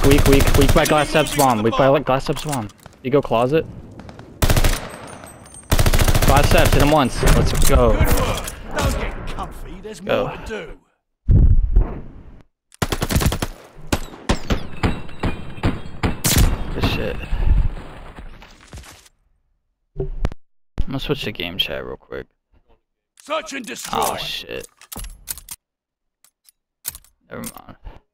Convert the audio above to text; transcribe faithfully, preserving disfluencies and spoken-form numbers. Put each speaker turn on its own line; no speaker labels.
weak, weak, weak by glass steps bomb. Weak by like glass steps bomb. You go closet. Five steps, hit him once. Let's go.
Good work. Don't get comfy. There's
Go.
more to do.
Good shit. I'm gonna switch to game chat real quick.
Search and destroy.
Oh shit. Never mind.